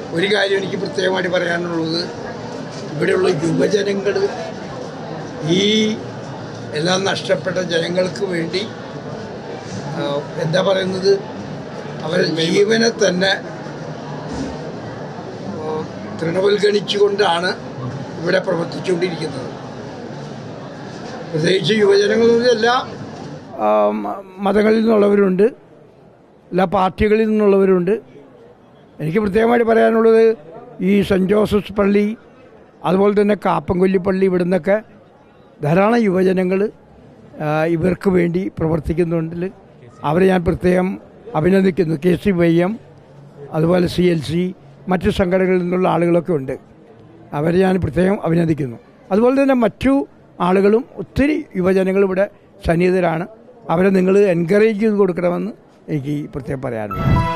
ഒരു കാര്യം എനിക്ക് പ്രത്യേകമായിട്ട് പറയാനുള്ളത്, ഇവിടെയുള്ള യുവജനങ്ങൾ ഈ എല്ലാം നഷ്ടപ്പെട്ട ജനങ്ങൾക്ക് വേണ്ടി എന്താ പറയുന്നത്, അവരുടെ ജീവനെ തന്നെ തൃണവൽഗണിച്ചുകൊണ്ടാണ് ഇവിടെ പ്രവർത്തിച്ചുകൊണ്ടിരിക്കുന്നത്. പ്രത്യേകിച്ച് യുവജനങ്ങളിൽ എല്ലാ മതങ്ങളിൽ നിന്നുള്ളവരുണ്ട്, എല്ലാ പാർട്ടികളിൽ നിന്നുള്ളവരുണ്ട്. എനിക്ക് പ്രത്യേകമായിട്ട് പറയാനുള്ളത്, ഈ സെൻറ്റ് ജോസഫ്സ് പള്ളി, അതുപോലെ തന്നെ കാപ്പൻകൊല്ലി പള്ളി, ഇവിടെ നിന്നൊക്കെ ധാരാളം യുവജനങ്ങൾ ഇവർക്ക് വേണ്ടി പ്രവർത്തിക്കുന്നുണ്ട്. അവരെ ഞാൻ പ്രത്യേകം അഭിനന്ദിക്കുന്നു. KCYM, അതുപോലെ CLC, മറ്റു സംഘടനകളിൽ നിന്നുള്ള ആളുകളൊക്കെ ഉണ്ട്. അവരെ ഞാൻ പ്രത്യേകം അഭിനന്ദിക്കുന്നു. അതുപോലെ തന്നെ മറ്റു ആളുകളും, ഒത്തിരി യുവജനങ്ങൾ ഇവിടെ സന്നിഹിതരാണ്. അവരെ നിങ്ങൾ എൻകറേജ് ചെയ്ത് കൊടുക്കണമെന്ന് എനിക്ക് പ്രത്യേകം പറയാനുണ്ട്.